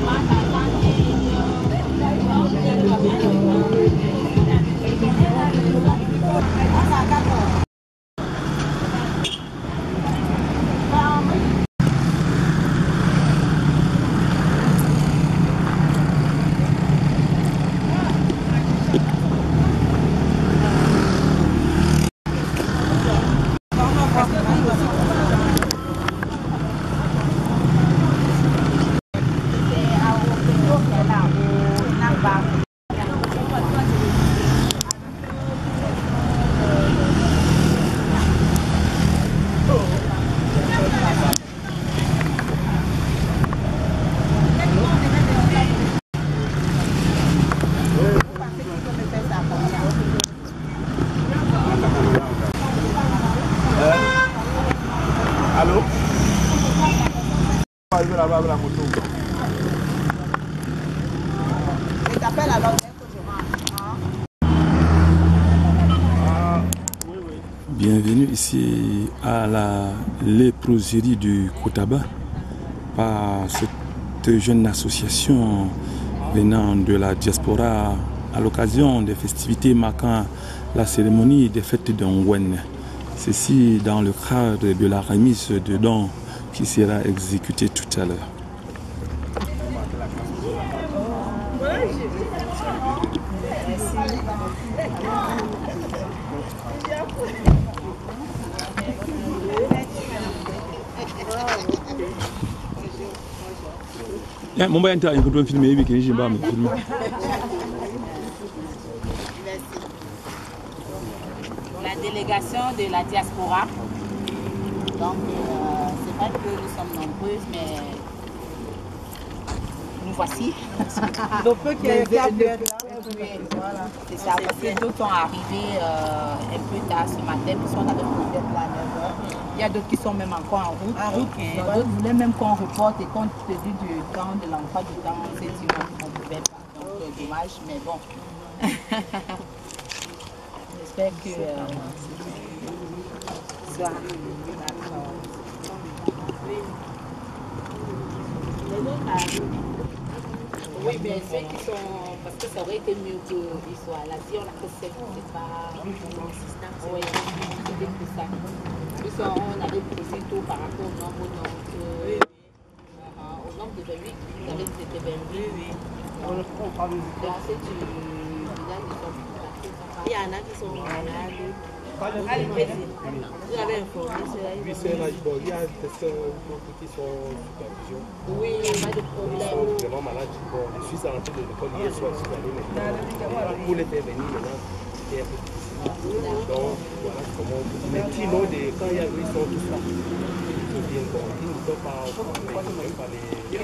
Allô? Je vais là-bas avec la moto. Je t'appelle alors. Bienvenue ici à la léproserie du Kotaba par cette jeune association venant de la diaspora à l'occasion des festivités marquant la cérémonie des fêtes de Ngwen. Ceci dans le cadre de la remise de dons qui sera exécutée tout à l'heure. Mon bain est un filmer avec les gens. La délégation de la diaspora. Donc, c'est vrai que nous sommes nombreuses, mais nous voici. Donc, peu qui est là. Voilà. C'est ça, parce que d'autres sont arrivés un peu tard ce matin, parce qu'on avait peut-être là à 9h. Il y a d'autres qui sont même encore en route. Donc, d'autres voulaient même qu'on reporte et compte tenu du temps, de l'emploi du temps, c'est sûr qu'on ne pouvait pas. Donc, dommage, mais bon. J'espère que ça oui, bien ceux qui sont, parce que ça aurait été mieux qu'ils soient là. Si on a que 7, c'est pas consistant. Oui, c'est que ça. On avait posé tout par rapport au nombre, donc au nombre de 28, vous avez dit que c'était 28. Oui. Donc c'est du village de son. Il y en a qui sont malades. Vous avez informé cela? Oui, c'est là, il y a des personnes qui sont sous supervision. Oui, il n'y a pas de problème. Ils sont vraiment malades. Bon, je suis rentré de l'école hier soir, je suis allé maintenant. Pour les faire venir maintenant, c'est un peu difficile. Donc, voilà comment. Mais sinon, quand il y a ils sont tous là. Ils sont bien bons. Ils ne sont pas les.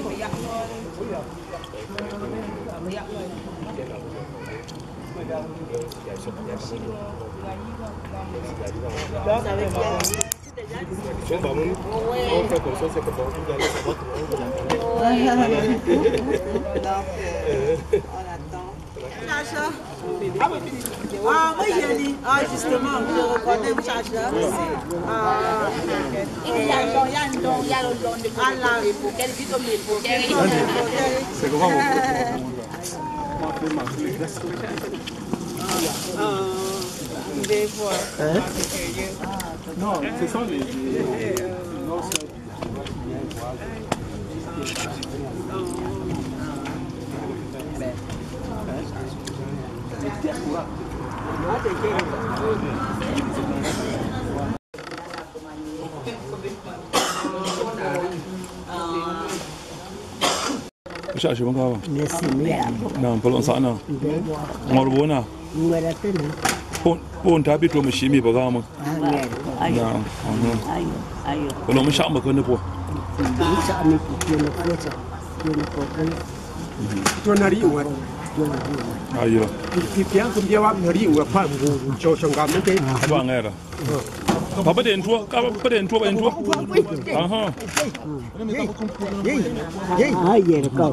On fait comme ça, c'est comme vous allez savoir comment On attend. Ah oui, Yanni. Ah, justement, je reconnais le chargeur. Il y a le don de C'est comment non, ce sont les Merci, non, pas longtemps, non. Morvona. Pon tabi to mashimi ba ga mu. Ayo. Ayo. Mu sha maka ne po. To nari wa. Ayo. Ki pian kum dia wa nari wa pa mu cho changa mu ke. Ba ngara. Papa den tuo, ka papa den tuo ba den tuo. Aha. Ayer ka.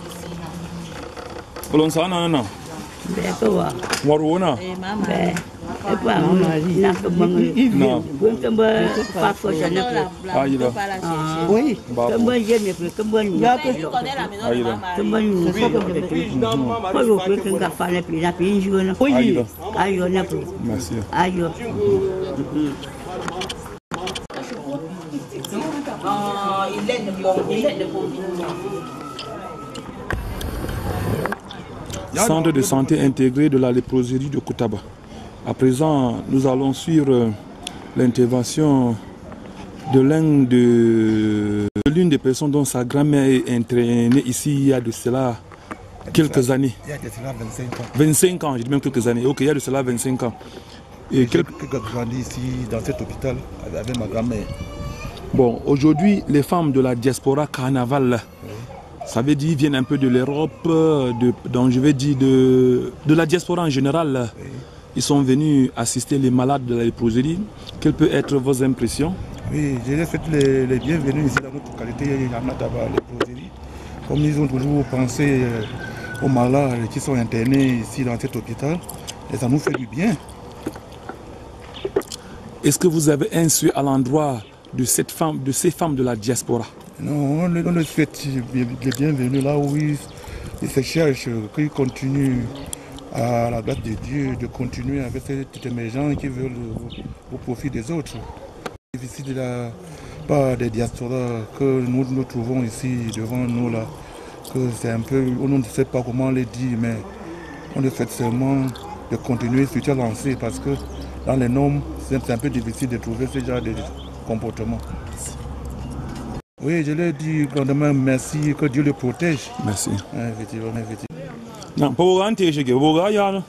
Belum sana na. Betul. Waruna. Mama. Centre de santé intégré de la léproserie de Koutaba. À présent, nous allons suivre l'intervention de l'une des personnes dont sa grand-mère est entraînée ici il y a de cela quelques années. Il y a de cela 25 ans. 25 ans, je dis même quelques années. Ok, il y a de cela 25 ans. Et j'ai grandi ici dans cet hôpital avec ma grand-mère. Bon, aujourd'hui, les femmes de la diaspora carnaval, ça veut dire, viennent un peu de l'Europe, donc je vais dire de la diaspora en général. Ils sont venus assister les malades de la léproserie. Quelles peuvent être vos impressions? Oui, je les souhaite les bienvenus ici dans notre qualité à Mataba, léproserie. Comme ils ont toujours pensé aux malades qui sont internés ici dans cet hôpital, et ça nous fait du bien. Est-ce que vous avez un souhait à l'endroit de ces femmes de la diaspora? Non, on les souhaite les bienvenus là où ils se cherchent, qu'ils continuent à la grâce de Dieu de continuer avec cette émergence qui veulent au profit des autres. C'est difficile de la part des diasporas que nous trouvons ici devant nous là, que c'est un peu, on ne sait pas comment les dire, mais on le souhaite seulement de continuer sur la lancée parce que dans les normes, c'est un peu difficile de trouver ce genre de comportement. Oui, je leur dis grandement merci, que Dieu le protège. Merci. Effectivement, effectivement. Non, pas vous rentrer, je vous regarde.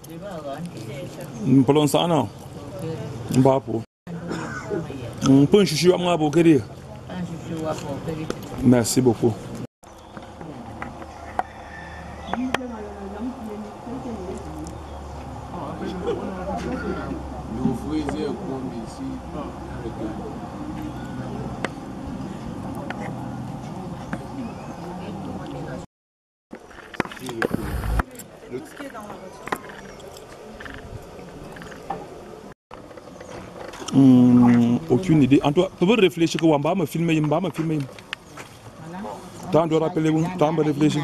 Pas longtemps, non. Pas pour. On peut chuchoter à moi pour querer. Merci beaucoup. Aucune idée. En toi, tu peux réfléchir que Wamba me filmer, tu dois rappeler, tu dois réfléchir.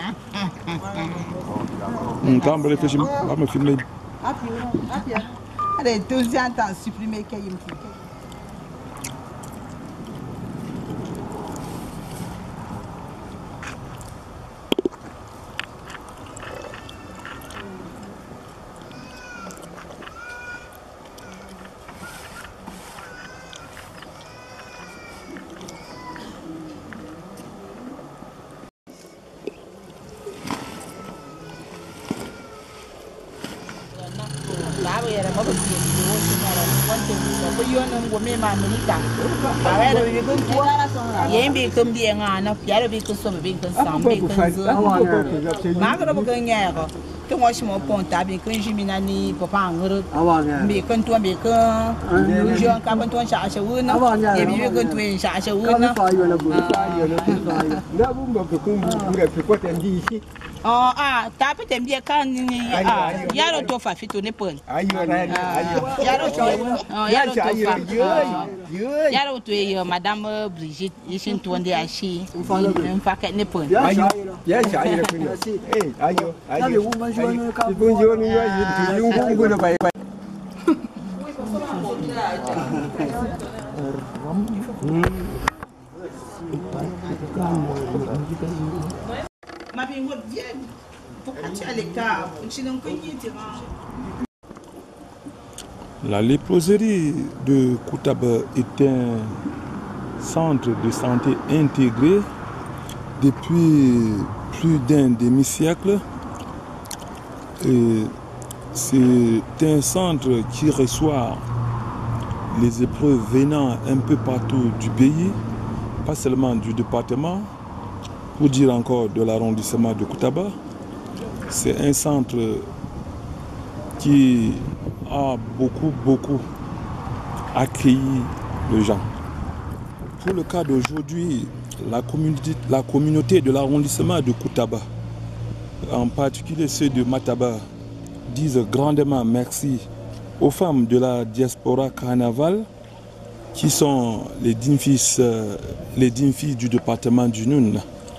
Tu dois réfléchir, tu dois me filmer. Allez, deuxième temps, supprimer qu'il y ait tapi tem dia kan yaro to fa fito ne pon yaro to madame Brigitte isin to onde ashi fa ka ne pon ayo La léproserie de Koutaba est un centre de santé intégré depuis plus d'un demi-siècle. C'est un centre qui reçoit les épreuves venant un peu partout du pays, pas seulement du département, pour dire encore de l'arrondissement de Koutaba. C'est un centre qui a beaucoup accueilli les gens. Pour le cas d'aujourd'hui, la communauté de l'arrondissement de Koutaba, en particulier ceux de Mataba, disent grandement merci aux femmes de la diaspora carnaval, qui sont les dignes filles du département du Noun.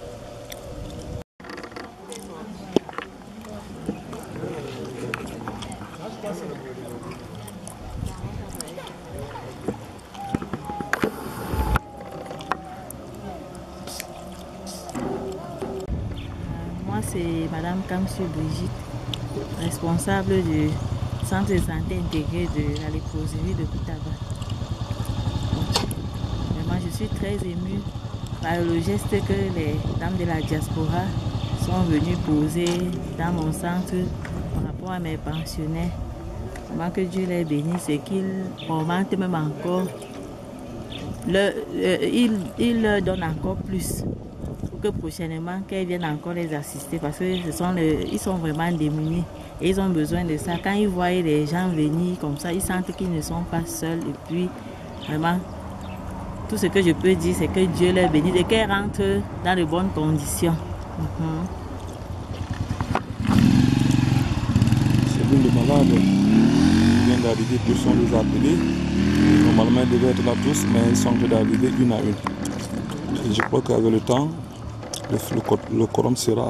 Moi, c'est Madame Kamsu Brigitte, responsable du centre de santé intégré de la léproserie de Koutaba. Vraiment, je suis très émue par le geste que les dames de la diaspora sont venues poser dans mon centre par rapport à mes pensionnaires. Vraiment que Dieu les bénisse et qu'il augmente même encore, il leur donne encore plus. Que prochainement qu'elles viennent encore les assister parce que ils sont vraiment démunis et ils ont besoin de ça. Quand ils voient les gens venir comme ça, ils sentent qu'ils ne sont pas seuls et puis vraiment tout ce que je peux dire c'est que Dieu les bénisse et qu'elles rentrent dans de bonnes conditions. C'est l'une des malades qui vient d'arriver, tous sont les appelés. Normalement ils devaient être là tous mais ils sont d'arriver une à une. Et je crois qu'avec le temps le quorum sera.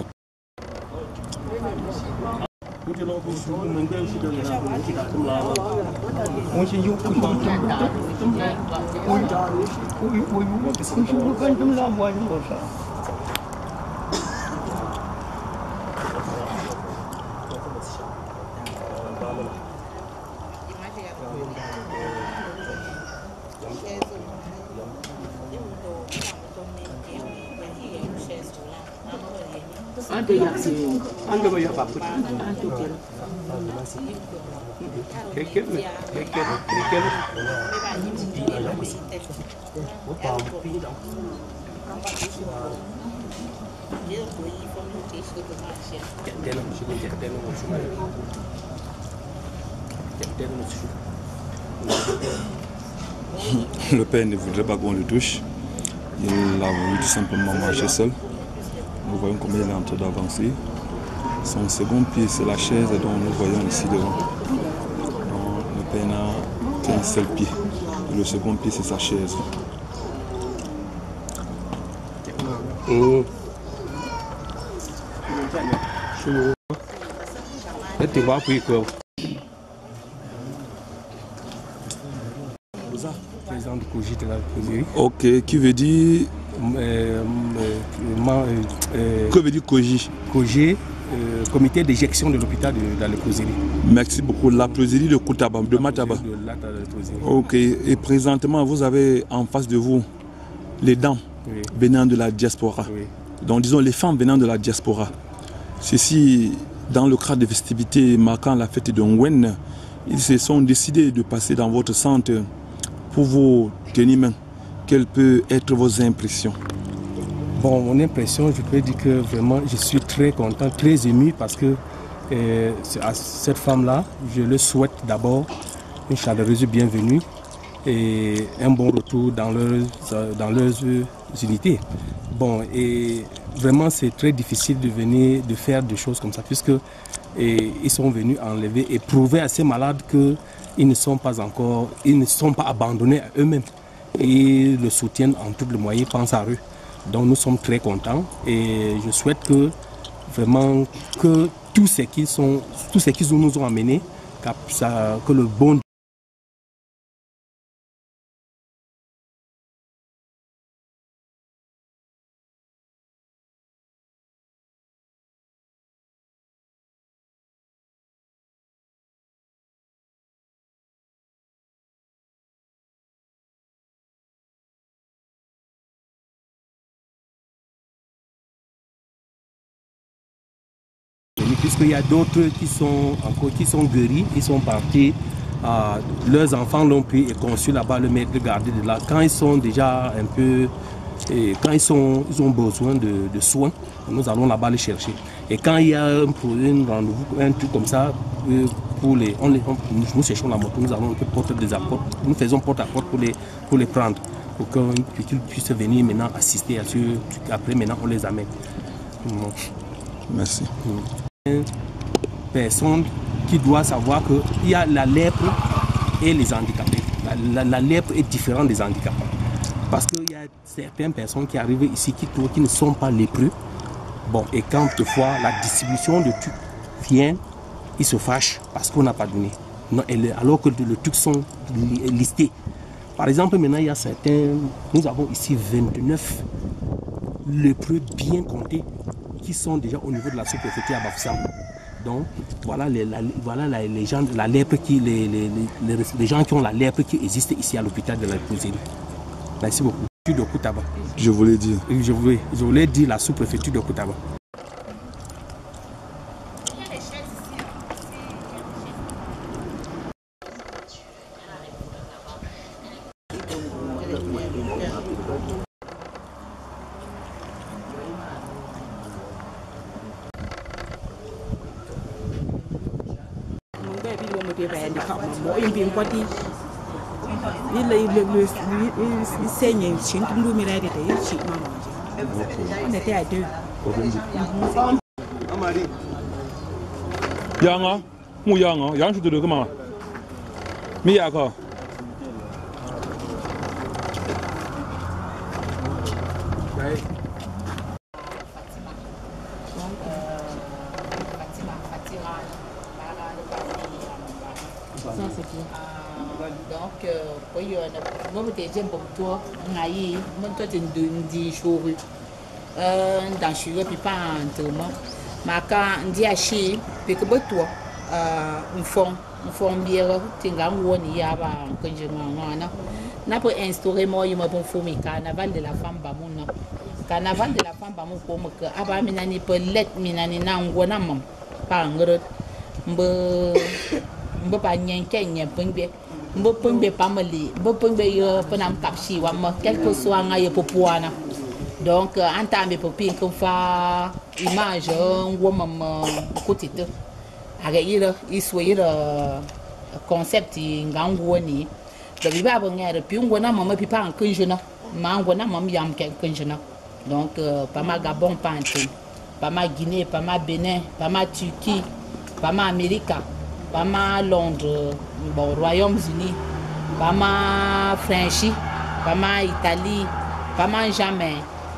Le père ne voudrait pas qu'on le touche. Il a voulu tout simplement marcher seul. Nous voyons comment il est en train d'avancer. Son second pied, c'est la chaise dont nous voyons ici devant. Donc, le père n'a qu'un seul pied. Et le second pied, c'est sa chaise. Président du COGIT de la léproserie. Ok, qui veut dire... que veut dire COGI? COGI, comité d'éjection de l'hôpital de la léproserie. Merci beaucoup. La léproserie de Koutaba, de Mataba. Ok, et présentement, vous avez en face de vous les dames venant de la diaspora. Oui. Donc, disons les femmes venant de la diaspora. Ceci, dans le cadre des festivités marquant la fête de Ngwen, ils se sont décidés de passer dans votre centre pour vous tenir main. Quelles peuvent être vos impressions? Bon, mon impression, je peux dire que vraiment, je suis très content, très ému parce que à cette femme-là, je le souhaite d'abord une chaleureuse bienvenue et un bon retour dans leurs unités. Bon, et vraiment, c'est très difficile de faire des choses comme ça puisque ils sont venus enlever et prouver à ces malades qu'ils ne sont pas abandonnés à eux-mêmes. Et le soutiennent en tout le moyen, pensent à eux. Donc nous sommes très contents et je souhaite que vraiment que tout ce qu'ils nous ont amené, que le bon puisqu'il y a d'autres qui sont guéris, ils sont partis, leurs enfants l'ont pris et conçu là-bas, le maître gardé de là. Quand ils sont déjà un peu, quand ils ont besoin de soins, nous allons là-bas les chercher. Et quand il y a un rendez-vous, un truc comme ça, nous cherchons la moto, nous allons nous faisons porte à porte pour les prendre, pour qu'ils puissent venir maintenant assister à ceux, après maintenant on les amène. Merci. Personne qui doit savoir qu'il y a la lèpre et les handicapés. La lèpre est différente des handicapés. Parce qu'il y a certaines personnes qui arrivent ici qui ne sont pas lépreux. Bon, et quand toutefois la distribution de trucs vient, ils se fâchent parce qu'on n'a pas donné. Non, alors que les trucs sont listés. Par exemple, maintenant, il y a certains... Nous avons ici 29 lépreux bien comptés qui sont déjà au niveau de la sous-préfecture à Bafoussam. Donc, voilà les gens, la lèpre les gens qui ont la lèpre qui existent ici à l'hôpital de la léproserie. Merci beaucoup. De Koutaba. Je voulais dire. Je voulais dire la sous-préfecture de Koutaba. Il saigne, on était à deux. Yanga, mou yanga, yang je te comment? Mi yaka. Donc, moi, je me toi, je me suis dans le puis pas entre moi. Mais quand on dit à chi, puis que toi, un fond bien, tu as un y a que je n'a pas instauré moi, il m'a bon fourmi, carnaval de la femme Bamouna. Carnaval de la femme Bamouna, comme que Abba Minani peut l'être Minani Nanguanam, pas un gros. Je pas n'y pingbe mbo pingbe pamali mbo pingbe yo panam kapsi wa ma quelque soit nga pour poana donc entame pour pin comme fa image ngo mam kotite aga ira iswa concept ngango ni de biba ba ngere pi ngo na mama pi pan kunjuna ma ngo na mam yam ken kunjuna donc pas ma Gabon pas Antin pas ma Guinée pas ma Bénin pas ma Turquie pas ma Amérique pas mal Londres, bon, Royaume-Uni, pas mal Franchi, pas mal Italie, pas mal jamais,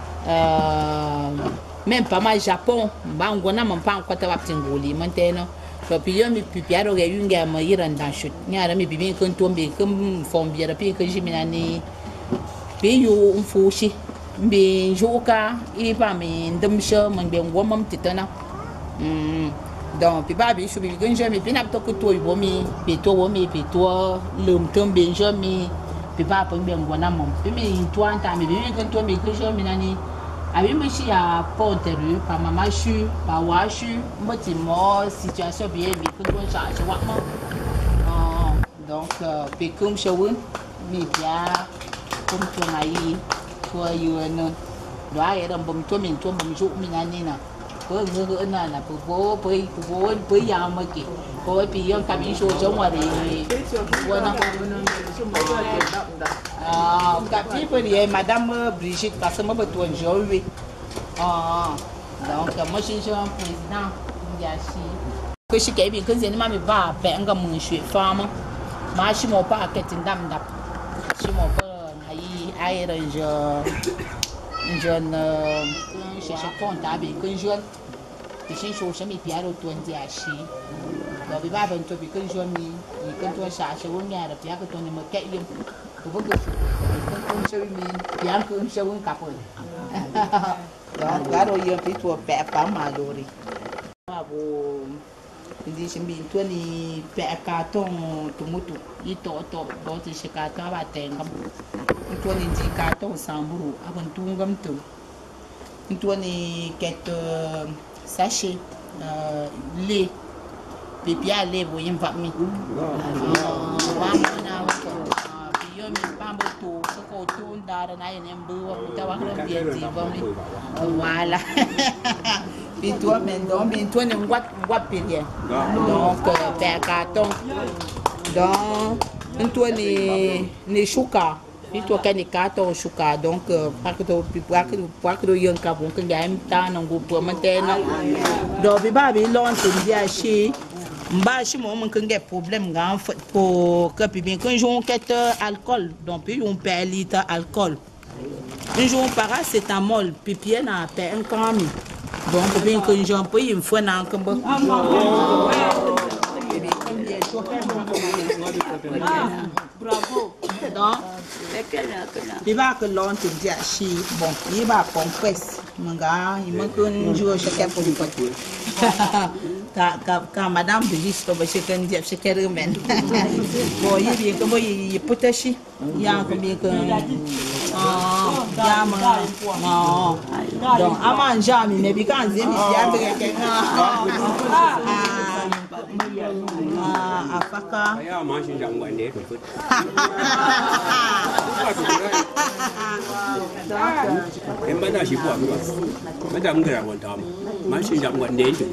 même pas mal Japon, on n'a pas encore de maintenant. Puis je me suis dit que je suis un dans chute. Je me suis dit que je suis un fond bien, puis que je suis un pays où faut aussi. Mais je suis pas mais je donc puis bah je suis bien jamais puis n'a pas que toi vomi puis toi le temps bien jamais puis pas pour bien gona mon puis mais toi en temps mais bien que toi mais que jamais nani avec monsieur à Ponteru par maman chu par wachu moti mo situation bien mais que toi charge wa donc puis comme je veux mais bien comme toi naï toi you non doit être un bon toi mais jour minani na bữa người là bữa giờ mới kì bữa bây giờ cầm số giống ngoài thì quên không gặp chị bây giờ Madame Brigitte parce que moi bữa tuần rồi donc moi xin chào président Yashi cái sự cái việc cái gì mà mình va vẽ cái mường sữa pha mà chỉ một ba cái tiền đậm đậm chỉ một cái ai rồi jeune je comptable que jeune et c'est chose ça mais bien au tour de achi donc il va ben toi que jeune ni que toi ça c'est on a bien que toi ne me qu'est yum pour vous que on se met bien que on se on capole donc là il y a un petit toi pas mal dori abo ndi simbi toi ni carton tumutu ito to se carton ba tengam toi ni di carton samburu abon tungam tu toi ni ket sachet lait pipi à lait vous y va mi puis yo mi pambo to ko to ndara na yene mbu wa kutawa ko bien di va mi voilà puis toi maintenant mais toi ne ngwa rien donc per carton donc toi ni chouka puis toi quand les cartons chouka donc parce que yon ka bon que gaim ta non go pour maintenant donc bi ba bi lon te dia chi Mba si mon mon kenge problème grand pour que puis bien quand on quête alcool donc puis on perd litre alcool. Un jour paracétamol puis bien na perd un cami. Donc bien quand j'en peux une fois na comme bravo. Donc il va que l'on te dit chi bon il va compresse manga il manque un jour chacun pour le côté. Quand madame Brigitte comme chacun dit chacun remède. Bon il vient comme il potachi il y a combien que non donc à manger mais bien quand il y a quelqu'un apakah? Saya masih jam gandeng tu. Emang dah sibuk aku. Macam mana orang tahu? Masih jam gandeng tu.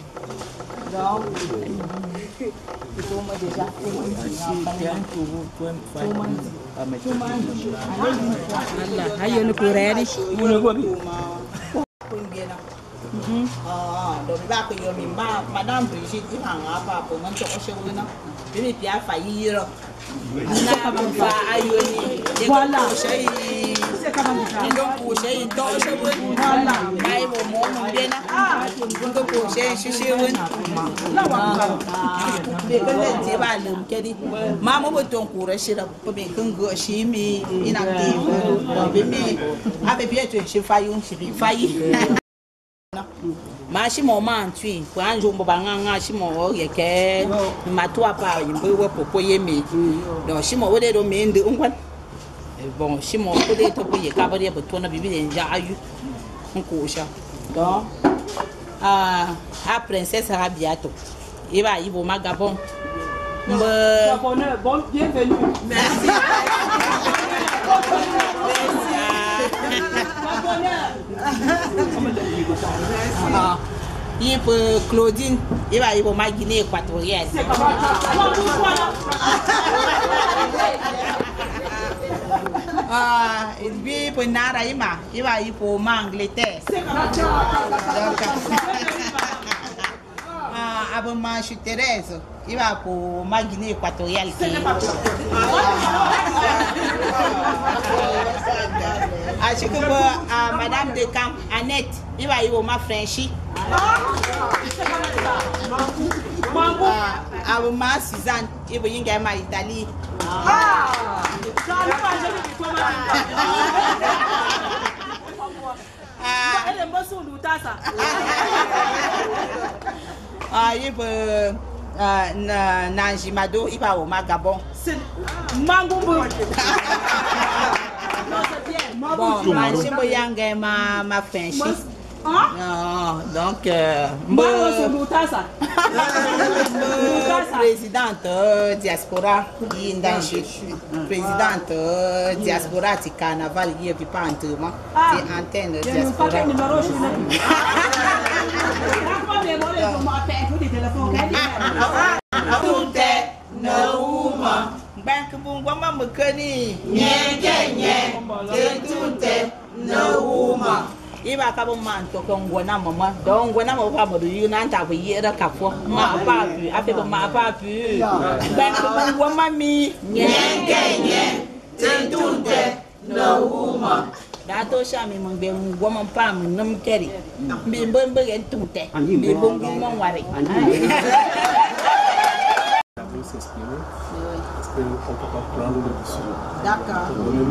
Ayo ni kureri. Donc là que yo mi madame Brigitte il a pas pour mon choco chez vous non bébé puis a failli na fa ayo ni voilà donc pour chez donc chez vous voilà ai mo mo bien na donc pour chez vous là wa be que te ba le kedi mama bo ton courage chez la pour bien que chez mi inactive donc bébé avec bien tu chez failli ma shi mo man tui ko anjo mo banga shi mo ye ke matua pa yimbo we popo ye mi do shi mo wode do me ndi ngwan bon shi mo ko de to ye ka ba de to na bibi de ja ayu nko sha do a princesse Rabiato e ba yibo magabon Bon bienvenue. Merci. Il peut Claudine, il va y avoir Guinée équatoriale. Et puis pour Naraïma, il va y pour Angleterre. Avant Manche Thérèse, il va pour ma Guinée équatoriale. À ce que Madame de Camp, Annette, il va y avoir ma Frenchie. Avant ma Suzanne, il va y avoir ma Italie. Il peut Nanjimado, il va au Magabon. Mangumbo. Bon, Nanjimboyang ma Frenchie. Non, donc présidente diaspora présidente diaspora du carnaval qui est pas entraînement c'est antenne diaspora bank bungwama mukani nyenye tentute nauma iba ka bo man to ko ngona mama do ngona mo pa mo yu na nta ko yera ka fo ma pa pu a fe ma pa pu bank bungwama mi nyenye tentute nauma da to sha mi mo be ngwama pa mi nam keri mi mbembe en tute mi bungwama wari D'accord.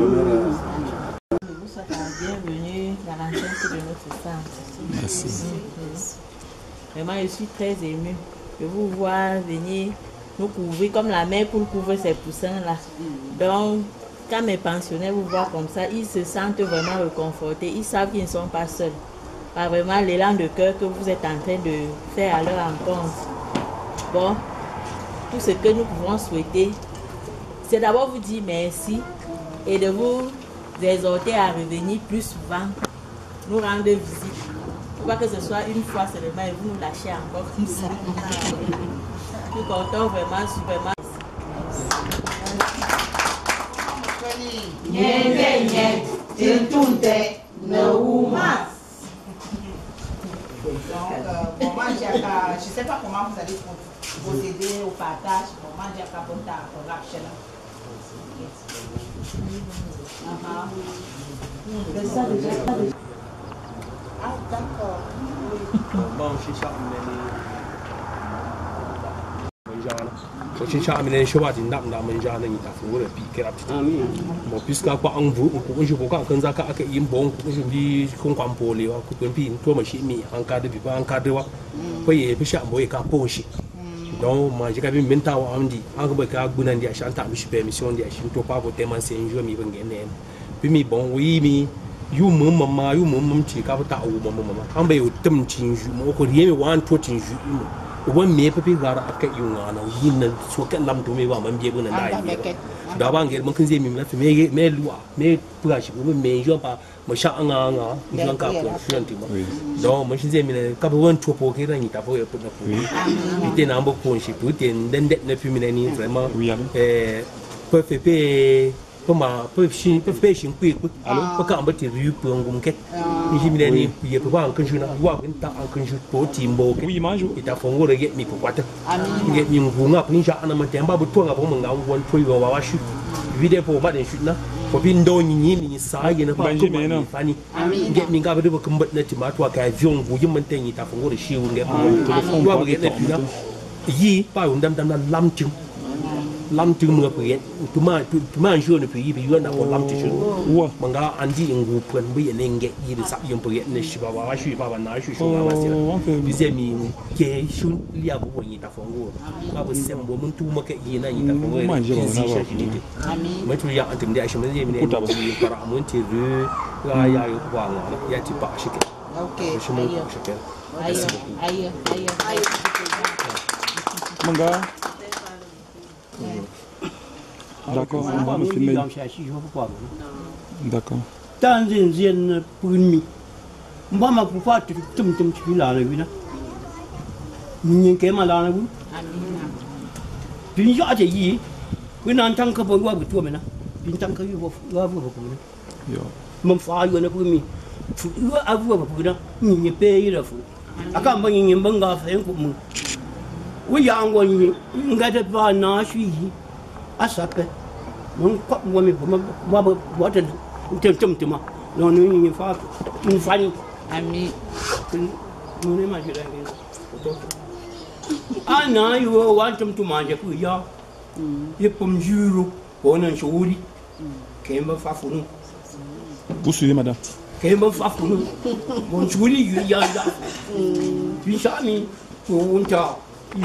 Bienvenue dans l'enceinte de notre centre. Merci. Vraiment, je suis très émue de vous voir venir nous couvrir comme la mère pour couvrir ces poussins-là. Donc, quand mes pensionnaires vous voient comme ça, ils se sentent vraiment réconfortés. Ils savent qu'ils ne sont pas seuls. Pas vraiment l'élan de cœur que vous êtes en train de faire à leur rencontre. Bon, tout ce que nous pouvons souhaiter, c'est d'abord vous dire merci et de vous exhorter à revenir plus souvent, nous rendre visite. Il ne faut pas que ce soit une fois seulement et vous nous lâchez encore comme ça. Nous comptons vraiment super. Bon, moi, je ne sais pas comment vous allez trouver. procéder au partage, comment j'ai capté la corruption. C'est ça déjà. Ah, d'accord. Bon, je suis cha amene shoba tin dam dam manja na ita fu wala pi kera ti amin mo piska kwa anvu ko ju ko kan za ka aka yin bon ko ju bi kon kwam pole wa ko pi to ma shi mi an ka de bi ba an ka de wa ko ye bi sha mo ye ka po shi donc ma jika bi menta wa amdi an ko ba ka gunan dia shanta mi shi permission dia shi to pa ko teman se njo mi ben ngene bi mi bon wi mi yu mama yu mama ti ka ta u mama an ba yu tum tin ju mo ko riye mi wan to tin ju wan me papi gara aka yunga na yin so kan lam to me ba man biye bun da yi da ba ngel mun kun zai mi na me luwa me buga shi mun me jo ba mo sha anga anga jan ka ko fian ti mo do mo shi zai mi ne ka ba wan to po ke ran ta fo ya pu na pu ite na mbo ko shi pu te den det na pi mi ni vraiment peut faire Poma peshin peshin quick allo ka ambati yu pungum ke ni mi ni ye pa an kunju na wa bin ta an kunju to timbo ke wi manju ita fongo re get mi ko kwata get mi ngunga pin sha ana ma temba bu to nga bo nga won to yo wa shu vide po ba den shu na ko bin do ni ni sa ye na pa ko ma fani get mi ga ba de ko mbat na ti ma to ka vion bu yim man ten ita fongo re shi wu nge wa bu get na pi na yi pa un dam na lam tim lam tu mu pe tuma jo ne pe yi bi yo na ko lam tu wo manga andi ngu pon bu ye nge yi de sa yom pe ne shi ba wa shi ba na shi shi wa se bi ze mi ke shun lia bu woni ta fongo ba bu sem bo mun tu ma ke yi na yi ta fongo ma je ba na ba amin ma tu ya antum da shi mun ye mi ne yi para mun ti ru ga ya yo wa na ya ti ba shi ke okay shi mun shi ke ayo manga. D'accord, on va me filmer. D'accord. Dans une puni, Mama pour faire tout tu la vie. N'y a pas la vie. Puis j'ai dit, oui, en tant que pour vous, toi, maintenant, en tant que vous, mon frère, vous n'avez pas mis. Vous avez vous payé la fou. À quand vous n'y avez pas fait pour moi. Oui, on a pas na suivi. À ça fait. Mon quoi, moi, moi, temtement. Non, nous, une famille. Ami. Nous ne mangeons rien. Ah non, you want them to manger pour ya. Il peut me jurer, on a un chouri. Qu'est-ce que ça fait? Vous suivez, madame? Qu'est-ce que ça fait? Mon chouri, il y a là. Puis ça, pour un tas.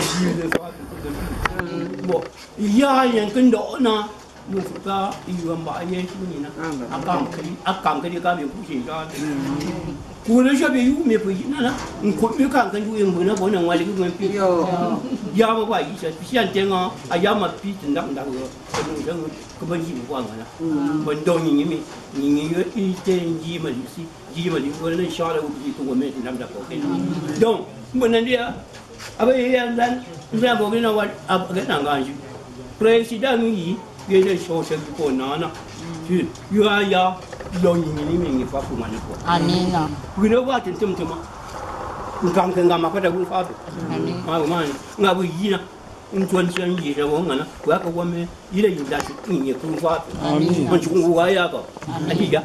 Bon, il y a un peu d'honneur. Nous faisons pas, il y a un bail, il y a un pour le job, you may put in a could you can't do him when I want to while you went to Yama, she and Tenga, a Yama Pete and Dam when don't you mean you eating Jima, you see, Jima, you go and shot to a man in Namda. Don't, when I away and then you know what up again on you. President, get a social for Nana. You are ya long in if I put money for. I mean, we know what in Timtama. You can't come up with a good father. My mind, now we year in 20 years, a woman, work a woman, either you that in your true father. I mean, but you go, why I go. I hear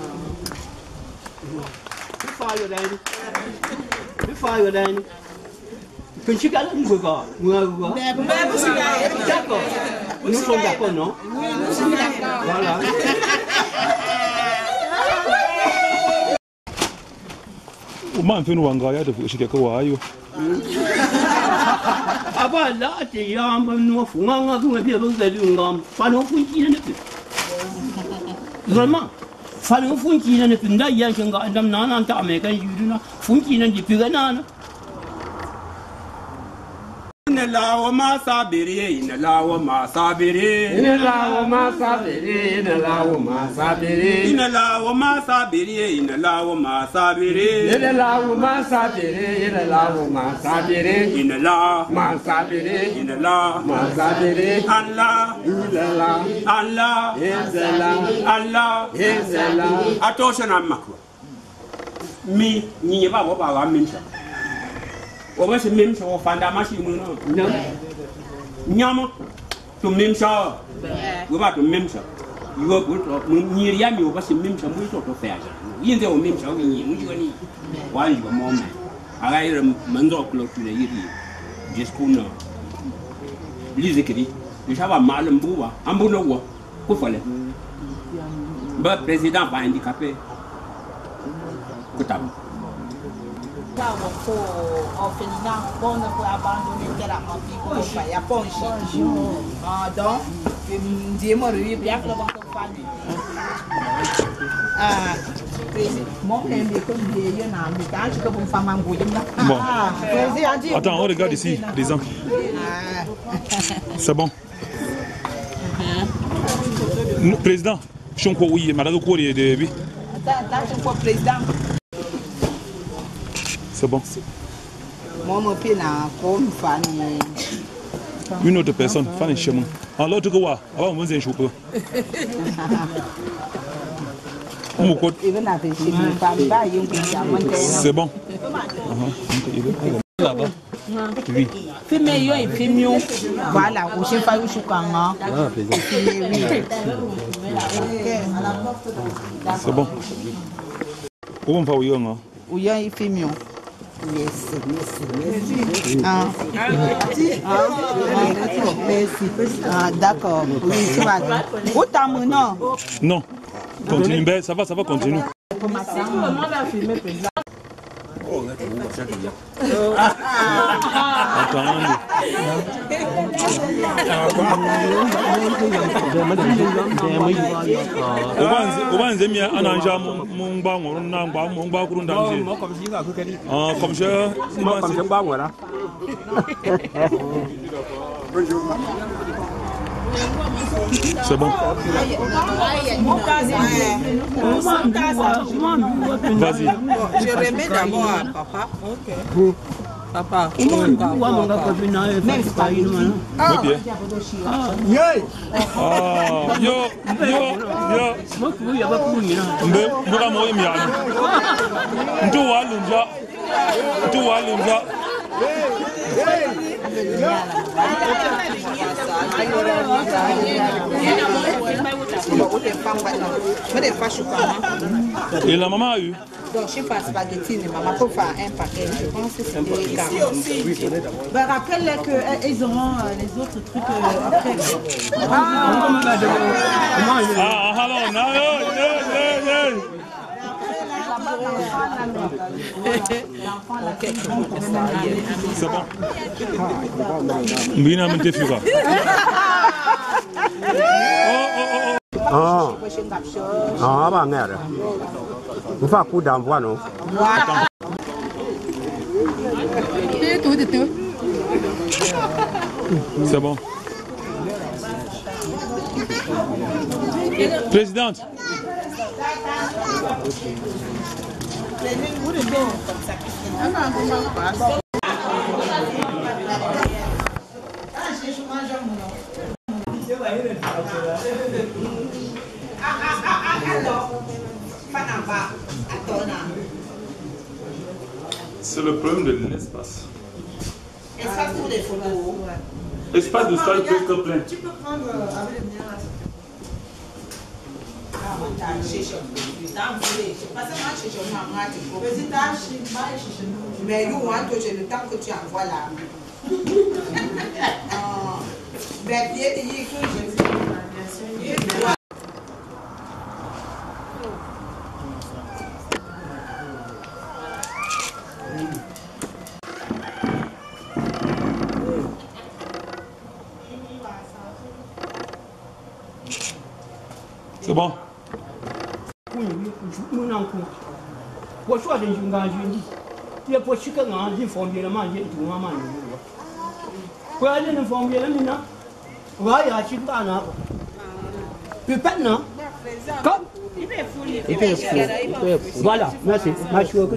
fire then. Fire then. Quand tu as un regard, nous sommes d'accord, non? Voilà. Comment fait nous engager de faire quelque chose? Ah bah là, tu es un peu nous fumons, nous et puis vous allez nous faire nos fouilles vraiment. Faire nos fouilles ne peut pas y aller quand on a un temps mais quand il y a fouilles ne dit plus rien. Inalawa masabiri, inalawa masabiri, inalawa masabiri, inalawa masabiri, inalawa masabiri, inalawa masabiri, inalawa masabiri, inalawa masabiri, inalawa masabiri, inalawa masabiri, Allah, ilala, Allah, izala, Allah, izala. Atosha na makwa. Mi, nyinyi babo ba mincha. on va se même sur Fanda machine. Non. Nyama. To même ça. On va to même ça. Il va pour ni rien mais on va se même ça muy to faire. Il est au même ça ni ni ni. Wa ni mo ma. Aga ira manzo clôture iri. Jusqu'au non. Lise que dit. Je va mal mbuwa. Ambuno wa. Ko fale. Ba président pas handicapé. Kotam. Pour orphelinat, on ne peut abandonner la famille pour faire ya ponche. Donc, dis-moi lui bien que votre famille. Mon père me comme il y a un habitant que vous femme en Bon. Attends, on regarde ici, les enfants. C'est bon. Président, je suis encore oui, madame Kouri de lui. Attends, président. C'est bon. Une autre personne, Fanny Chemin. En l'autre que quoi? Avant, on va se choper. C'est bon. Là-bas. Oui. Fais-moi et fais-moi. Voilà, au chef à Ushukanga. C'est bon. Comment va vous hein? Oui, il fait mieux. Yes, merci. D'accord. Oui, c'est vrai. Où t'as mon nom? Non. Continue, ben, ça va continuer. C'est bon. Vas-y. Je remets d'abord à papa. Ok. Papa. Et la maman a eu? Donc, je ne sais pas spaghetti, mais maman peut faire un paquet. Je pense que c'est 40. Ben, rappelle qu'ils auront les autres trucs après. C'est bon. Mbina mente fuga. Bah merde. On fait un coup d'envoi, non? C'est bon. Présidente. C'est le problème de l'espace. Espace pour les photos. Espace de salle peut être plein. Tu peux prendre avec le mien là. Mais nous, j'ai le temps que tu envoies là. C'est bon. 我说的就感觉你，也不是个俺人方便了嘛，也就俺嘛有。不然人方便了你呢，我也去干那个，别办呢，搞。Il peut être Voilà, merci. Merci beaucoup.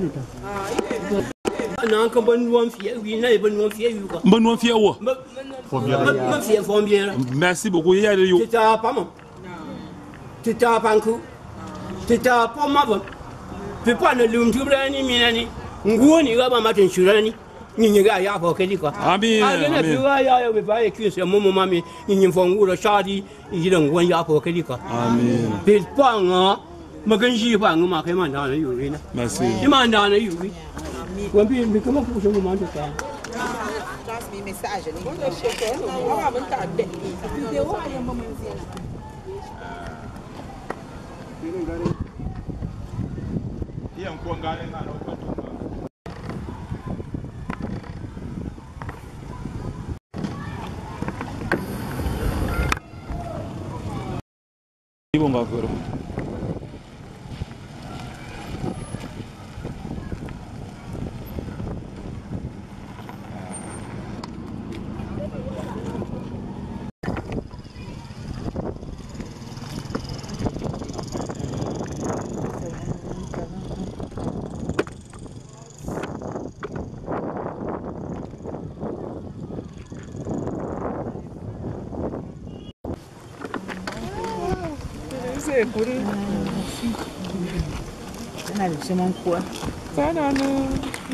Non, comme bonne noix fière, oui, non, bonne noix fière, quoi. Bonne noix fière, ouais. Bonne fière. Merci beaucoup. Il y a des yo. C'était pas moi. C'était pas un coup. C'était pas ma bonne. Tu pas ne l'un tout blanc ni minani. Ngouani va ma matin surani. 你个呀跑开的个， 阿弥啊，那比如呀要被白去什么妈咪，你房屋的沙地，一人问呀跑开的个， 阿弥， 别帮啊，没跟西帮我嘛，开蛮大的有的呢，你蛮大的有的，我比你根本不什么蛮多干。 transmis message ni wanda shekaru awa mun ta da video wa yan mun zena iyan ko ngane na no Ibo ngakoro Tana da shi man kuwa. Tana nan.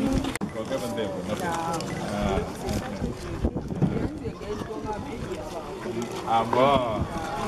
Amma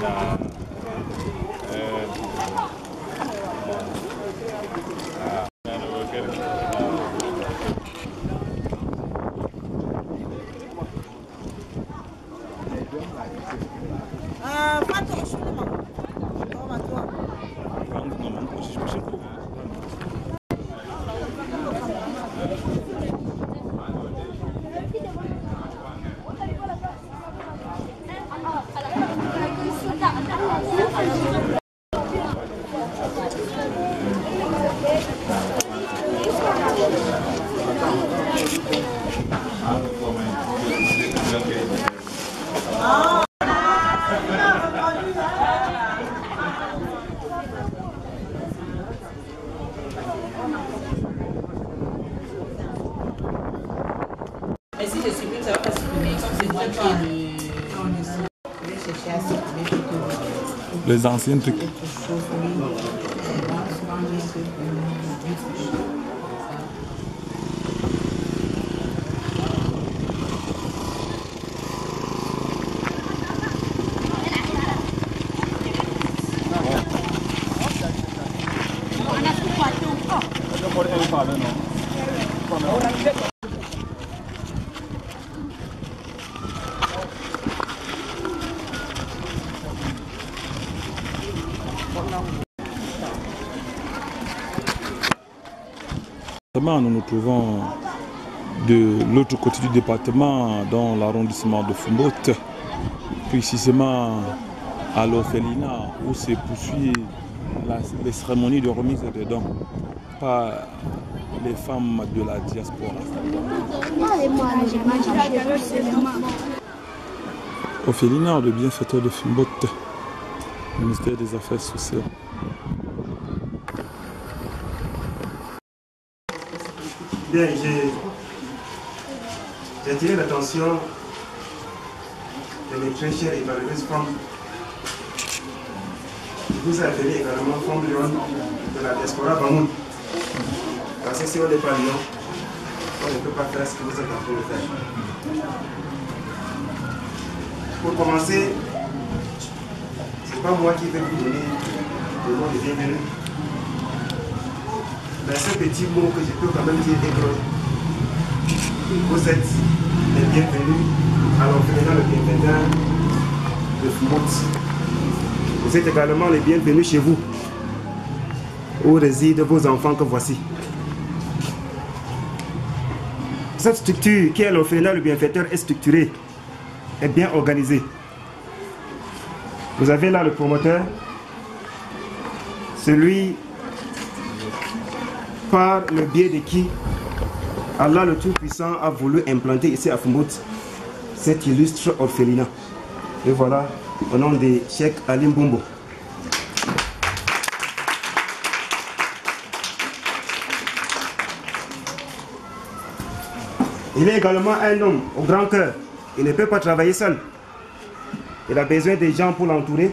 Mais si je supprime, ça va pas supprimer. Comme c'est moi qui je vais chercher à supprimer plutôt. Les anciens trucs. Nous nous trouvons de l'autre côté du département, dans l'arrondissement de Fumbote, précisément à l'orphelinat où se poursuit les cérémonies de remise des dons par les femmes de la diaspora. Orphelinat, le bienfaiteur de Fumbote, ministère des Affaires sociales. Bien, j'ai attiré l'attention de mes très chères et valeureuses femmes. Je vous ai appelé également femmes lionnes de la diaspora Bamoun. Parce que si on n'est pas lion, on ne peut pas faire ce que vous êtes en train de faire. Pour commencer, ce n'est pas moi qui vais vous donner le mot de bienvenue. Mais ce petit mot que je peux quand même dire est que vous êtes les bienvenus à l'orphelinat le bienvenu de Fumbote. Vous êtes également les bienvenus chez vous, où résident vos enfants que voici. Cette structure qui est l'orphelinat le bienfaiteur est structurée, est bien organisée. Vous avez là le promoteur, celui par le biais de qui Allah le Tout-Puissant a voulu implanter ici à Fumbote cet illustre orphelinat. Et voilà, au nom de Cheikh Alim Bumbo. Il est également un homme au grand cœur. Il ne peut pas travailler seul. Il a besoin des gens pour l'entourer.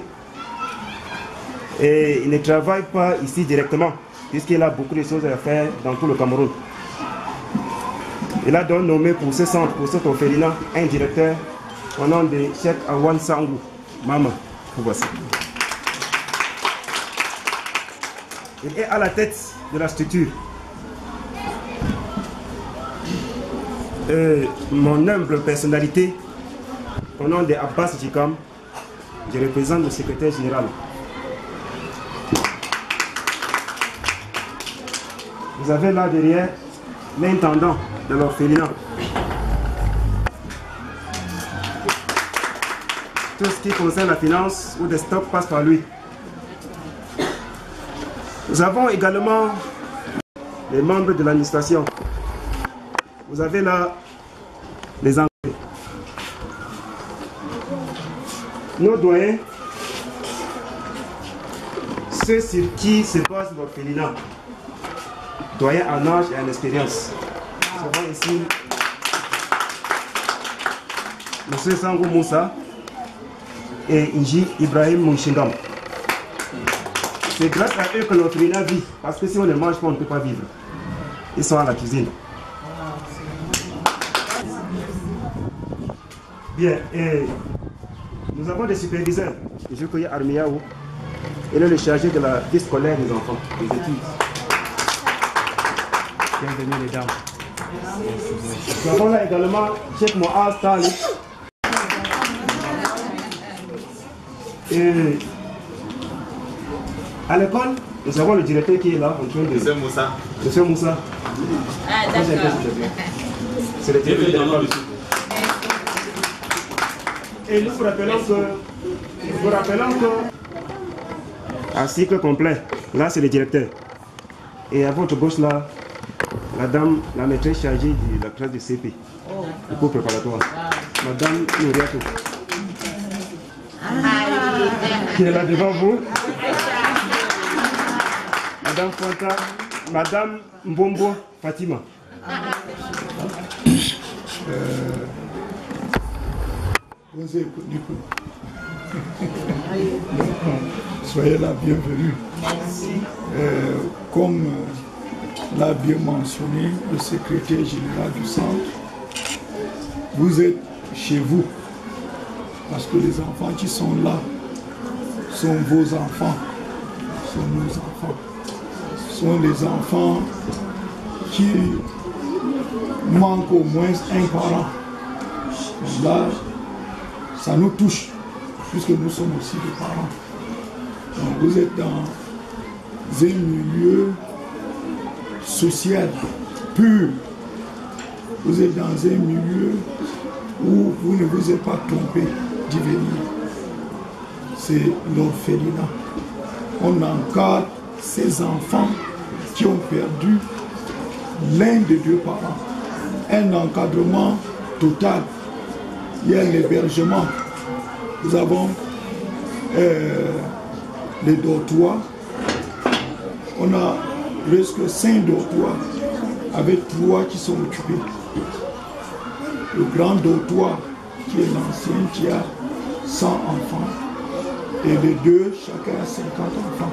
Et il ne travaille pas ici directement, puisqu'il a beaucoup de choses à faire dans tout le Cameroun. Il a donc nommé pour ce centre, pour cet orphelinat, un directeur au nom de Cheikh Awan Sangou. Maman, vous voici. Il est à la tête de la structure. Mon humble personnalité, au nom de Abbas Djikam, je représente le secrétaire général. Vous avez là derrière l'intendant de l'orphelinat. Tout ce qui concerne la finance ou des stocks passe par lui. Nous avons également les membres de l'administration. Vous avez là les Anglais. Nos doyens, ceux sur qui se base l'orphelinat. Doyens en âge et en expérience. Nous avons ici M. Sangou Moussa et Nji Ibrahim Mouchingam. C'est grâce à eux que l'orphelinat vit, parce que si on ne mange pas, on ne peut pas vivre. Ils sont à la cuisine. Bien, et nous avons des superviseurs. Je connais Armiaou. Il est le chargé de la vie scolaire des enfants, des études. Bienvenue les dames. Nous avons là également Cheikh Moaz Tali. Et à l'école, nous avons le directeur qui est là en train de... Monsieur Moussa. Monsieur Moussa. Ah, d'accord. C'est le directeur de l'école. Et nous vous rappelons que à cycle complet, là c'est le directeur. Et à votre gauche là, la dame, la maîtresse chargée de la classe de CP, le cours préparatoire, Madame Nouriato, qui est là devant vous. Madame Fanta, Madame Mbombo Fatima. Soyez la bienvenue. Comme l'a bien mentionné le secrétaire général du centre, vous êtes chez vous. Parce que les enfants qui sont là sont vos enfants, sont nos enfants. Ce sont les enfants qui manquent au moins un parent. Là, ça nous touche, puisque nous sommes aussi des parents. Donc vous êtes dans un milieu social pur. Vous êtes dans un milieu où vous ne vous êtes pas trompé d'y venir. C'est l'orphelinat. On encadre ces enfants qui ont perdu l'un des deux parents. Un encadrement total. Il y a l'hébergement. Nous avons les dortoirs. On a presque 5 dortoirs avec 3 qui sont occupés. Le grand dortoir qui est l'ancien qui a 100 enfants et les deux, chacun a 50 enfants.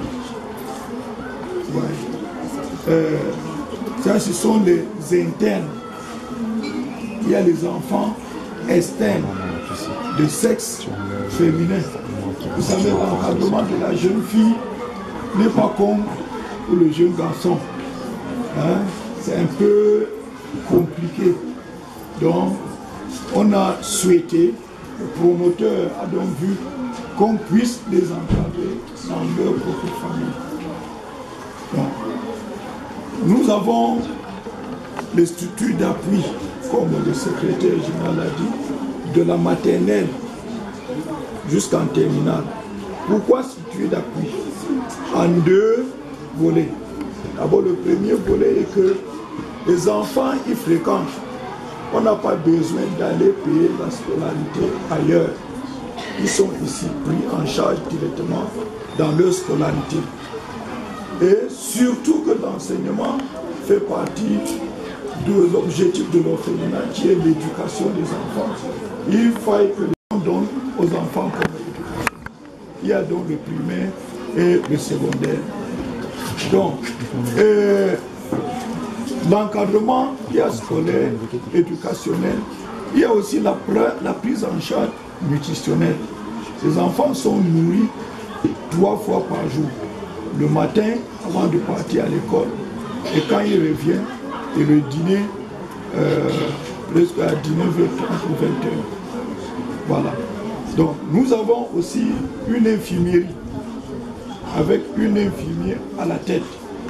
Ouais. Ça, ce sont les internes. Il y a les enfants externes de sexe féminin. Vous savez, l'encadrement de la jeune fille n'est pas comme pour le jeune garçon. Hein? C'est un peu compliqué. Donc, on a souhaité, le promoteur a donc vu qu'on puisse les encadrer dans leur propre famille. Donc, nous avons les structures d'appui, comme le secrétaire général a dit, de la maternelle jusqu'en terminale. Pourquoi structure d'appui? En 2 volets. D'abord, le premier volet est que les enfants y fréquentent. On n'a pas besoin d'aller payer la scolarité ailleurs. Ils sont ici pris en charge directement dans leur scolarité. Et surtout que l'enseignement fait partie de l'objectif de l'orphelinat qui est l'éducation des enfants. Il faut que l'on donne aux enfants comme éducation. Il y a donc le primaire et le secondaire. Donc, l'encadrement, il y a scolaire, éducationnel, il y a aussi la prise en charge nutritionnelle. Les enfants sont nourris 3 fois par jour. Le matin, avant de partir à l'école, et quand ils reviennent, et le dîner, presque à 19h30 ou 20h. Voilà. Donc, nous avons aussi une infirmerie, avec une infirmière à la tête,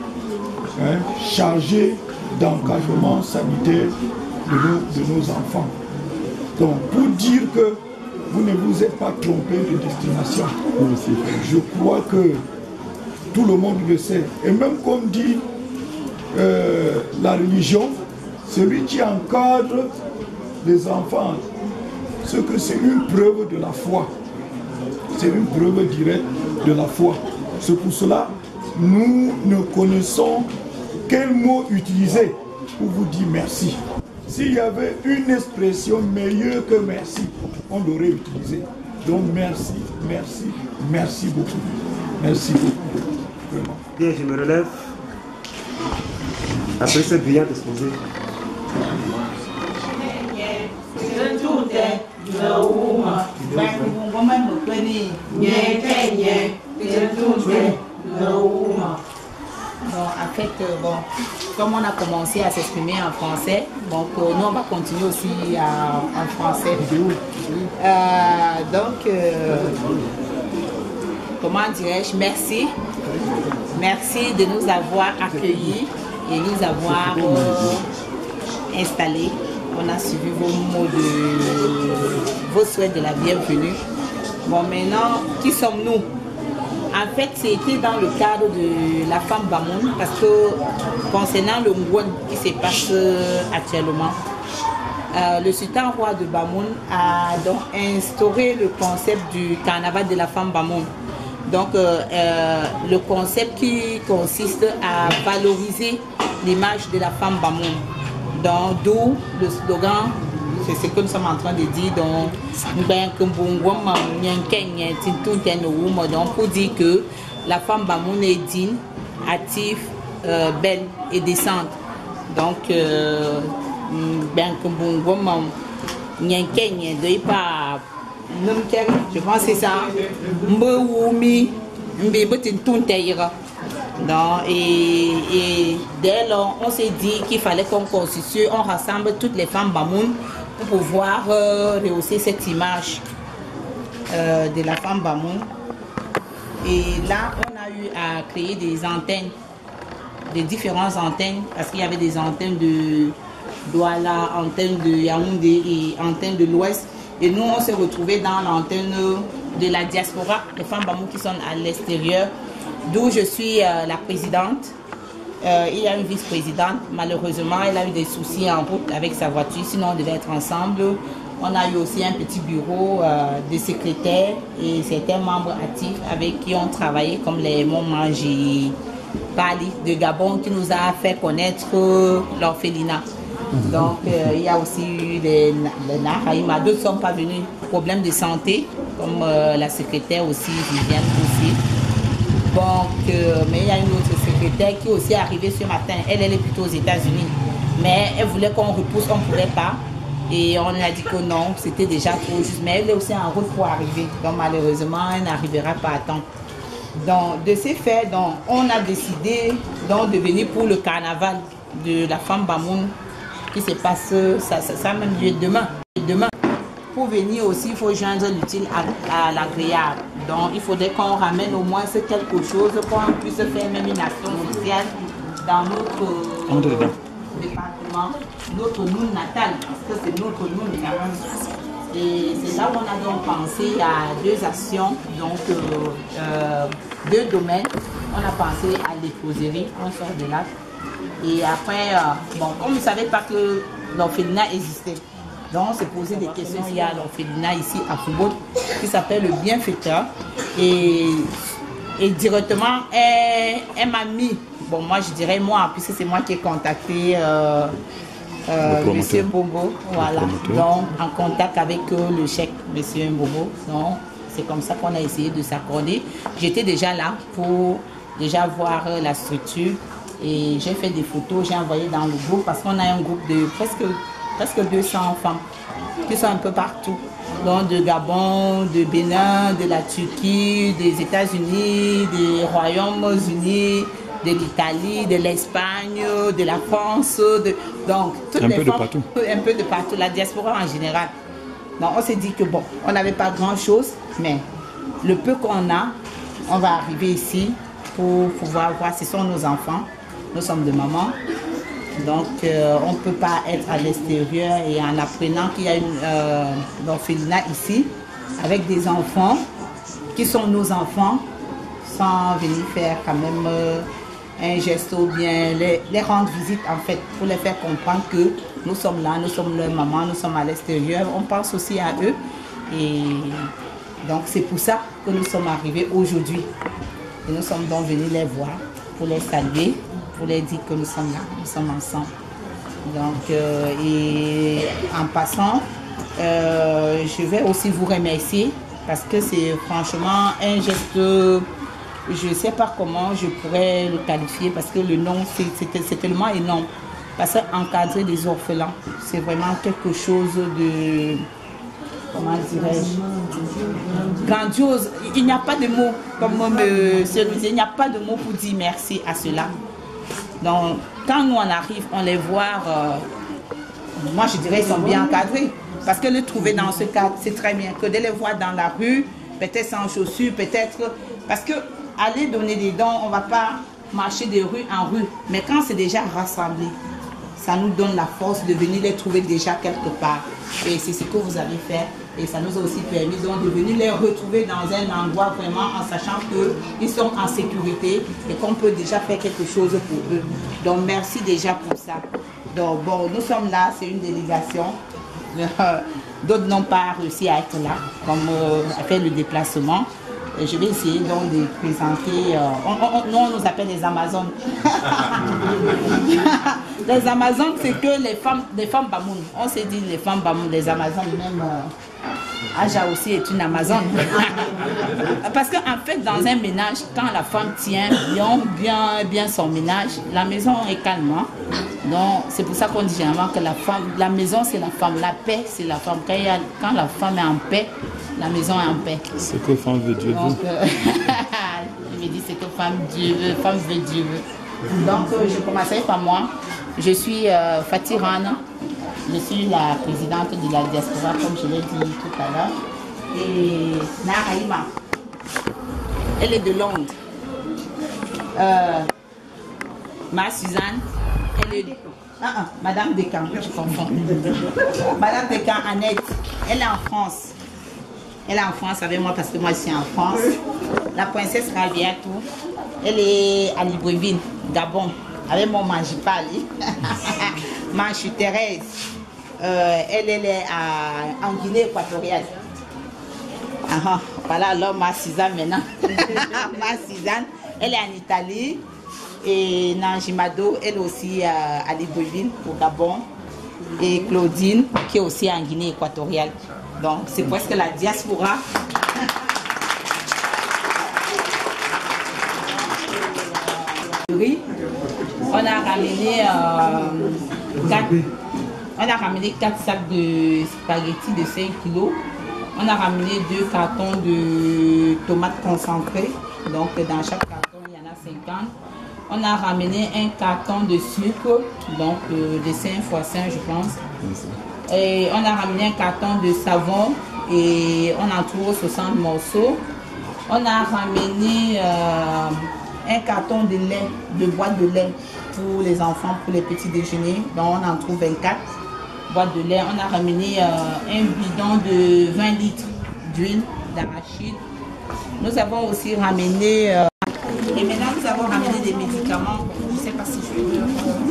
chargée d'encadrement sanitaire de nos enfants. Donc, pour dire que vous ne vous êtes pas trompé de destination, je crois que tout le monde le sait. Et même comme dit la religion, celui qui encadre les enfants, ce que c'est une preuve de la foi. C'est une preuve directe de la foi. C'est pour cela nous ne connaissons quel mot utiliser pour vous dire merci. S'il y avait une expression meilleure que merci, on l'aurait utilisé. Donc merci, merci, merci beaucoup. Merci beaucoup. Vraiment. Bien, je me relève après cette brillante exposé. Bon, en fait, comme on a commencé à s'exprimer en français, donc nous on va continuer aussi en français. Comment dirais-je, merci. Merci de nous avoir accueillis et nous avoir installés. On a suivi vos souhaits de la bienvenue. Bon, maintenant, qui sommes-nous? En fait, c'était dans le cadre de la femme Bamoun, parce que concernant le Ngouan qui se passe actuellement, le sultan roi de Bamoun a donc instauré le concept du carnaval de la femme Bamoun. Donc, le concept qui consiste à valoriser l'image de la femme Bamoun. Donc, d'où le slogan, c'est ce que nous sommes en train de dire, donc, pour dire que la femme Bamoun est digne, active, belle et décente. Donc, je pense que c'est ça. Donc, et dès lors, on s'est dit qu'il fallait qu'on constitue, on rassemble toutes les femmes Bamoun pour pouvoir rehausser cette image de la femme Bamoun. Et là, on a eu à créer des antennes, des différentes antennes, parce qu'il y avait des antennes de Douala, antennes de Yaoundé et antennes de l'Ouest. Et nous, on s'est retrouvés dans l'antenne de la diaspora, les femmes Bamoun qui sont à l'extérieur, d'où je suis la présidente. Il y a une vice-présidente, malheureusement, elle a eu des soucis en route avec sa voiture, sinon on devait être ensemble. On a eu aussi un petit bureau de secrétaires et certains membres actifs avec qui on travaillé, comme les Montmangi Bali de Gabon, qui nous a fait connaître l'orphelinat. Donc, il y a aussi eu les Nahaïma. D'autres ne sont pas venus. Problème de santé, comme la secrétaire aussi, Viviane aussi. Donc, mais il y a une autre secrétaire qui est aussi arrivée ce matin. Elle est plutôt aux États-Unis. Mais elle voulait qu'on repousse, on ne pouvait pas. Et on a dit que non, c'était déjà trop juste. Mais elle est aussi en route pour arriver. Donc, malheureusement, elle n'arrivera pas à temps. Donc, de ces faits, donc, on a décidé donc, de venir pour le carnaval de la femme Bamoun qui se passe, ça même lieu demain. Pour venir aussi, il faut joindre l'utile à l'agréable. Donc, il faudrait qu'on ramène au moins quelque chose, qu'on puisse faire même une action sociale dans notre département, notre Noun natal, parce que c'est notre Noun quand même. Et c'est là où on a donc pensé à deux actions, donc deux domaines. On a pensé à l'époserie, on sort de là. Et après, bon, comme vous ne savez pas que l'orphelinat existait, donc on s'est posé des questions. Il y a l'orphelinat ici à Foucault qui s'appelle le Bienfaiteur. Et directement, elle m'a mis, bon moi je dirais moi, puisque c'est moi qui ai contacté M. Bobo, voilà, donc en contact avec le chef M. Bobo. Donc c'est comme ça qu'on a essayé de s'accorder. J'étais déjà là pour déjà voir la structure Et j'ai fait des photos, j'ai envoyé dans le groupe parce qu'on a un groupe de presque 200 femmes qui sont un peu partout. Donc de Gabon, de Bénin, de la Turquie, des États-Unis, des Royaumes-Unis, de l'Italie, de l'Espagne, de la France, donc toutes les femmes, un peu de partout, la diaspora en général. Donc on s'est dit que bon, on n'avait pas grand-chose, mais le peu qu'on a, on va arriver ici pour pouvoir voir, ce sont nos enfants, nous sommes de maman. Donc, on ne peut pas être à l'extérieur et en apprenant qu'il y a une orphelinat ici, avec des enfants qui sont nos enfants, sans venir faire quand même un geste ou bien les rendre visite en fait, pour les faire comprendre que nous sommes là, nous sommes leur maman, nous sommes à l'extérieur, on pense aussi à eux. Et donc, c'est pour ça que nous sommes arrivés aujourd'hui. Et nous sommes donc venus les voir, pour les saluer, pour les dire que nous sommes là, nous sommes ensemble. Donc, et en passant, je vais aussi vous remercier parce que c'est franchement un geste, je ne sais pas comment je pourrais le qualifier parce que le nom, c'est tellement énorme. Parce qu'encadrer des orphelins, c'est vraiment quelque chose de, comment dirais-je, grandiose. Il n'y a pas de mots, comme me disait, il n'y a pas de mots pour dire merci à cela. Donc, quand nous on arrive, on les voit, moi je dirais qu'ils sont bien encadrés. Parce que les trouver dans ce cadre, c'est très bien. Que de les voir dans la rue, peut-être sans chaussures, peut-être... Parce que aller donner des dons, on ne va pas marcher de rue en rue. Mais quand c'est déjà rassemblé, ça nous donne la force de venir les trouver déjà quelque part. Et c'est ce que vous avez fait. Et ça nous a aussi permis donc de venir les retrouver dans un endroit vraiment en sachant qu'ils sont en sécurité et qu'on peut déjà faire quelque chose pour eux. Donc merci déjà pour ça. Donc bon, nous sommes là, c'est une délégation. D'autres n'ont pas réussi à être là, comme à faire le déplacement. Et je vais essayer donc de présenter, nous on nous appelle les Amazones. Les Amazones, c'est que les femmes Bamoun. On s'est dit les femmes Bamoun, les Amazones, même Aja aussi est une Amazone. Parce qu'en fait, dans un ménage, quand la femme tient bien son ménage, la maison est calme. Hein? Donc, c'est pour ça qu'on dit généralement que la maison, c'est la femme. La paix, c'est la femme. Quand la femme est en paix, la maison est en paix. C'est que femme veut Dieu veut. Je me dis, c'est que femme veut Dieu veut. Donc, je commencerai par moi. Je suis Fatih Rana. Je suis la présidente de la diaspora, comme je l'ai dit tout à l'heure. Et Naraïma, elle est de Londres. Ma Suzanne, elle est... Madame Descamps, je confonds. Madame Descamps, Annette, elle est en France. Elle est en France avec moi parce que moi je suis en France. La princesse Raviatou, elle est à Libreville, Gabon, avec mon Manjipal. Manchu Thérèse, elle est en Guinée équatoriale. Voilà, alors ma Suzanne maintenant. Ma Suzanne, elle est en Italie. Et Nanjimado, elle aussi à Libreville, au Gabon. Et Claudine, qui est aussi en Guinée équatoriale. Donc, c'est presque la diaspora. On a ramené 4 sacs de spaghettis de 5 kilos. On a ramené 2 cartons de tomates concentrées. Donc, dans chaque carton, il y en a 50. On a ramené un carton de sucre, donc de 5 x 5, je pense. Et on a ramené un carton de savon et on en trouve 60 morceaux. On a ramené un carton de lait, de boîte de lait pour les enfants, pour les petits déjeuners. Donc on en trouve 24 boîtes de lait. On a ramené un bidon de 20 litres d'huile d'arachide. Nous avons aussi ramené... et maintenant nous avons ramené des médicaments. Je ne sais pas si je peux...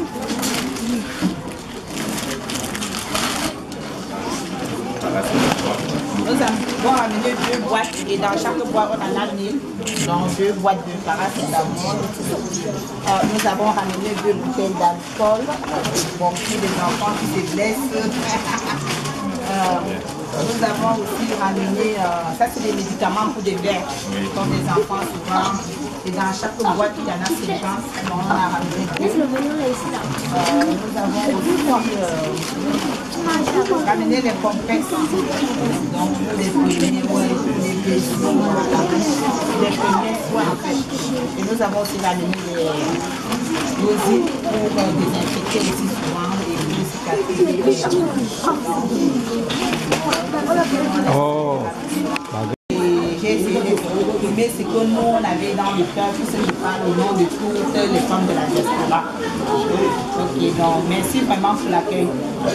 Nous avons ramené 2 boîtes et dans chaque boîte on en a 1000. Donc 2 boîtes de paracétamol. Nous avons ramené 2 bouteilles d'alcool. Bon, pour les enfants qui se blessent. Nous avons aussi ramené, ça c'est des médicaments pour des verres, comme les enfants souvent Et dans chaque boîte, il y en a 50. On a ramené. Nous avons aussi ramené les complexes. Donc, les premiers soins, en fait. Et nous avons aussi ramené les dosiers pour désinfecter les souvent et les cicatrices. Oh. J'ai essayé d'exprimer ce que nous on avait dans le cœur, puisque je parle au nom de toutes les femmes de la diaspora. Ok, donc merci vraiment pour l'accueil.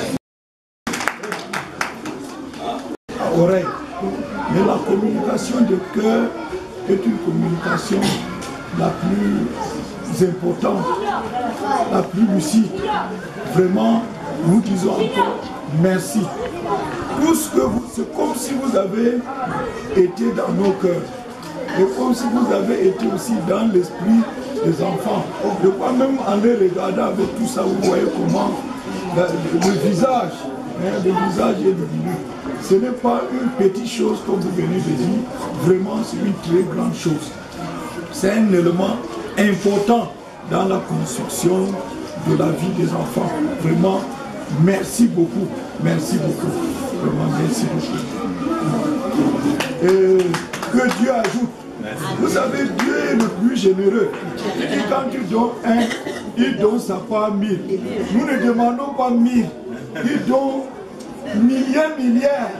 Oreille. Mais la communication de cœur est une communication la plus importante, la plus lucide. Vraiment, nous disons encore merci. Tout ce que vous, c'est comme si vous avez été dans nos cœurs. Et comme si vous avez été aussi dans l'esprit des enfants. De quoi même en les regardant avec tout ça, vous voyez comment le visage est lumineux. Ce n'est pas une petite chose comme vous venez de dire, vraiment c'est une très grande chose. C'est un élément important dans la construction de la vie des enfants. Vraiment, merci beaucoup, vraiment merci beaucoup. Et que Dieu ajoute. Vous savez, Dieu est le plus généreux. Et quand tu donnes un, il donne sa part 1000. Nous ne demandons pas 1000, il donne milliards.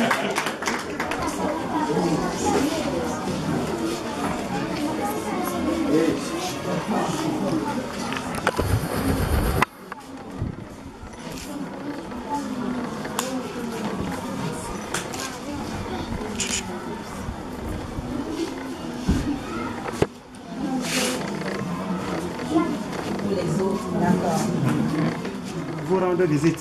Vous rendez visite.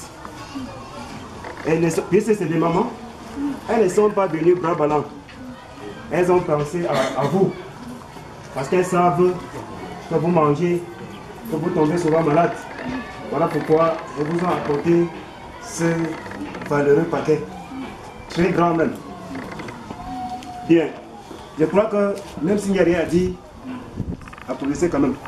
Puisque c'est des mamans, elles ne sont pas venues bras ballants. Elles ont pensé à vous. Parce qu'elles savent que vous mangez, que vous tombez souvent malade. Voilà pourquoi elles vous ont apporté ce valeureux paquet. Très grand même. Bien. Je crois que même s'il n'y a rien à dire, applaudissez quand même.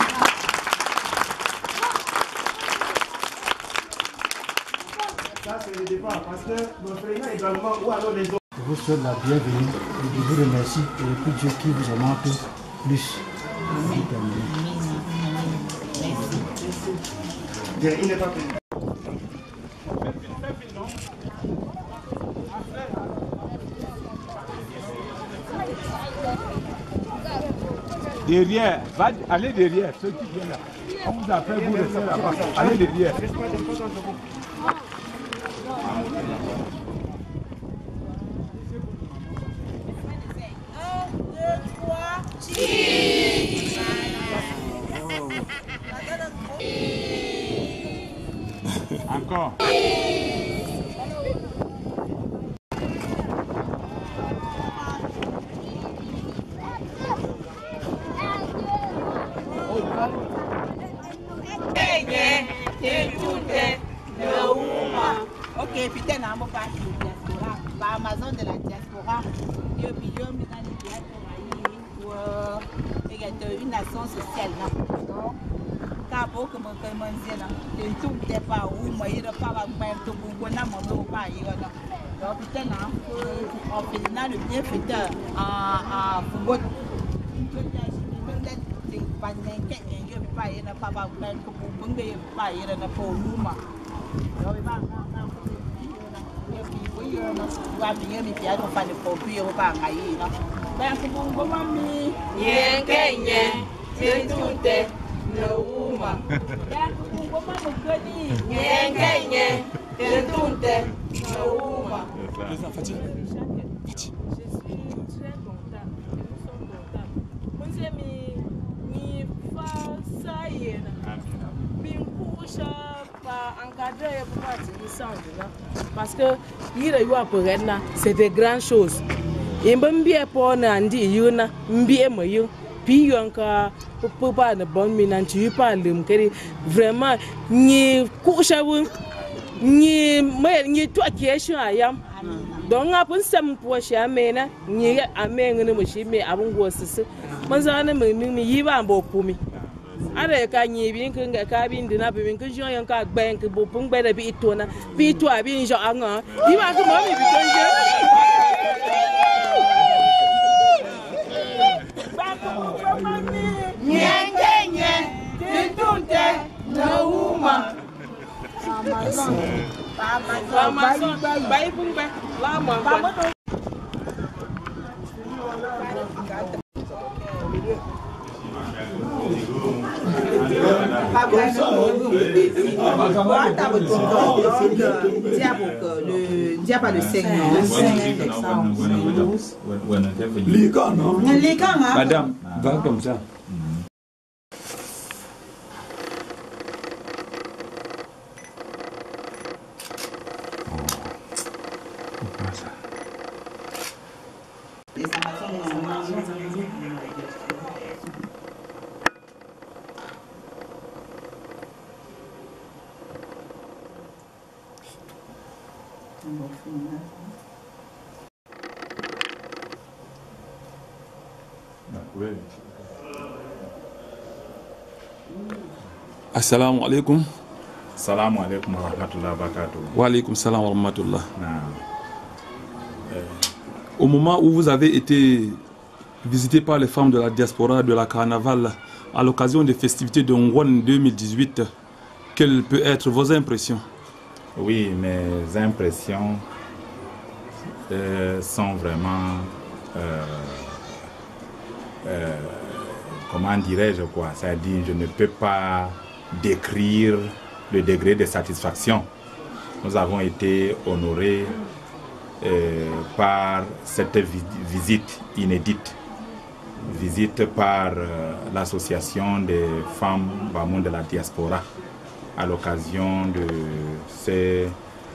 Ça c'est le départ parce que nos frères également ou alors les autres. Je vous souhaite la bienvenue et je vous remercie et que Dieu qui vous en manque plus. Bien, il n'est pas payé. Derrière, allez derrière, ceux qui viennent là. On vous appelle, vous restez là-bas. Allez derrière. Encore. Ok, putain, on va pas de diaspora. Par Amazon de la diaspora, il y a une nation sociale. Car beaucoup de gens disent tout n'est pas où moi il pas va faire tout pour qu'on a mon pas donc putain on fait le bienfaiteur en football. Parce que c'est des grandes choses. Et même bien pour Nandi, Yuna, bien moyen, puis encore pour pas de bonne minante, tu parles de vraiment ni couche à vous. ni to question ayam don abun sam po sha mena ni amenga ne mushi me abun go sisi mun zana mi yi ba bo pumi are ka ni bi kin ga ka bi ndina bi kin jo yan ka gben ki bo pung gbe da bi to na bi to abi njo anga yi ba ko mo mi bi kon je Nyengenye, titunte, nauma. Le diable de seigneur. Madame, va comme ça. Assalamu alaikum. Assalamu alaikum wa rahmatullahi wa barakatuh. Wa alaikum salam wa rahmatullah. Au moment où vous avez été visité par les femmes de la diaspora de la Carnaval à l'occasion des festivités de Ngwan 2018, quelles peuvent être vos impressions? Oui, mes impressions sont vraiment, comment dirais-je quoi, c'est-à-dire je ne peux pas décrire le degré de satisfaction. Nous avons été honorés par cette visite inédite, visite par l'association des femmes Bamoun de la diaspora à l'occasion de ces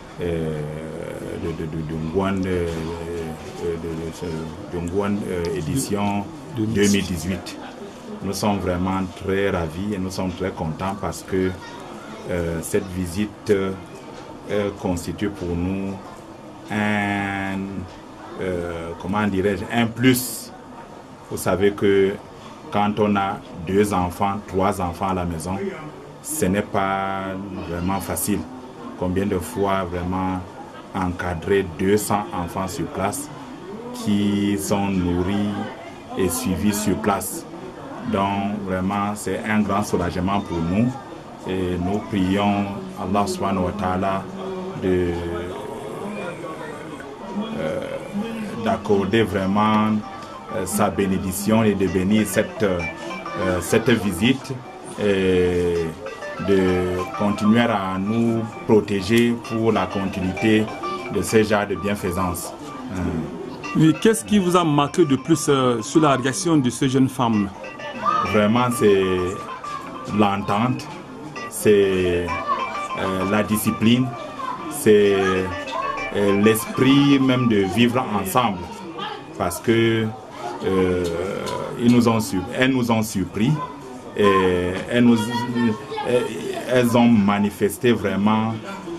Ngwan édition 2018. Nous sommes vraiment très ravis et nous sommes très contents parce que cette visite constitue pour nous un, comment dirais-je, un plus. Vous savez que quand on a 2 enfants, 3 enfants à la maison, ce n'est pas vraiment facile. Combien de fois vraiment encadrer 200 enfants sur place qui sont nourris et suivis sur place. Donc vraiment c'est un grand soulagement pour nous et nous prions Allah subhanahu wa ta'ala d'accorder vraiment sa bénédiction et de bénir cette visite et de continuer à nous protéger pour la continuité de ce genre de bienfaisance. Oui, qu'est-ce qui vous a marqué de plus sur la réaction de ces jeunes femmes? Vraiment, c'est l'entente, c'est la discipline, c'est l'esprit même de vivre ensemble. Parce que elles nous ont surpris et elles ont manifesté vraiment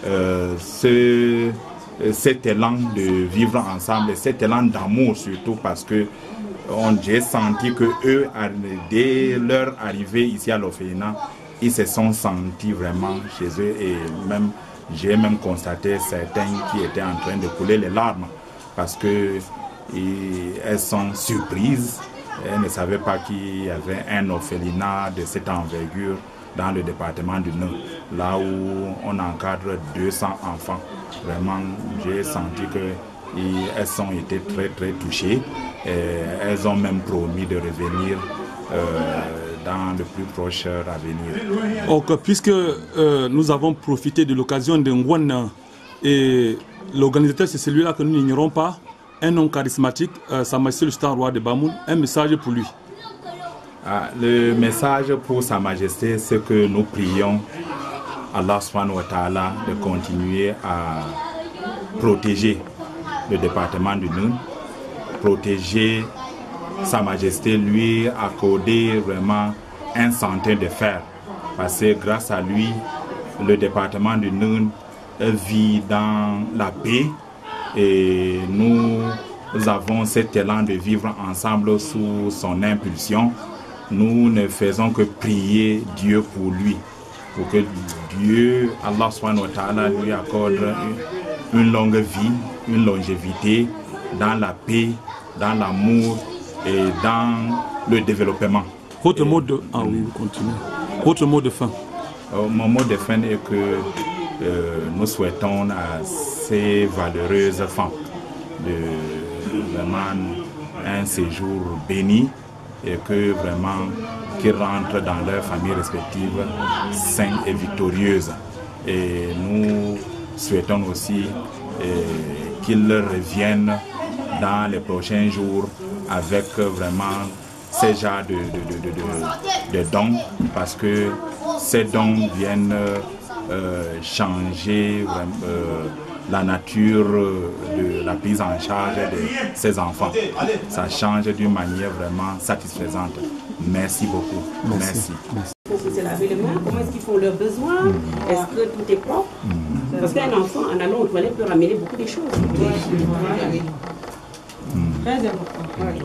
cet élan de vivre ensemble et cet élan d'amour surtout parce que j'ai senti que eux, dès leur arrivée ici à l'Orphelinat, ils se sont sentis vraiment chez eux et même j'ai même constaté certains qui étaient en train de couler les larmes parce que elles sont surprises. Elles ne savaient pas qu'il y avait un orphelinat de cette envergure dans le département du Nord, là où on encadre 200 enfants. Vraiment, j'ai senti qu'elles ont été très très touchées. Et elles ont même promis de revenir dans le plus proche avenir. Donc, puisque nous avons profité de l'occasion de Ngwan et l'organisateur c'est celui-là que nous n'ignorons pas, un homme charismatique, Sa Majesté le Star Roi de Bamoun, un message pour lui. Le message pour Sa Majesté, c'est que nous prions Allah subhanahu wa ta'ala de continuer à protéger le département du Nord, protéger Sa Majesté, lui accorder vraiment un santé de fer. Parce que grâce à lui, le département du Nord vit dans la paix et nous avons cet élan de vivre ensemble sous son impulsion. Nous ne faisons que prier Dieu pour lui, pour que Dieu, Allah subhanahu wa ta'ala, lui accorde une longue vie, une longévité dans la paix, dans l'amour et dans le développement. Votre mot de... Ah oui, vous continuez. Votre mot de fin. Mon mot de fin est que nous souhaitons à ces valeureuses femmes de vraiment un séjour béni et que vraiment qu'ils rentrent dans leurs familles respectives saines et victorieuses. Et nous souhaitons aussi qu'ils reviennent dans les prochains jours avec vraiment ces genres de dons, parce que ces dons viennent changer la nature de la prise en charge de ces enfants. Ça change d'une manière vraiment satisfaisante. Merci beaucoup. Merci. Il faut se laver les mains. Comment est-ce qu'ils font leurs besoins? Est-ce que tout est propre? Parce qu'un enfant, en allant aux toilettes, peut ramener beaucoup de choses. Très important.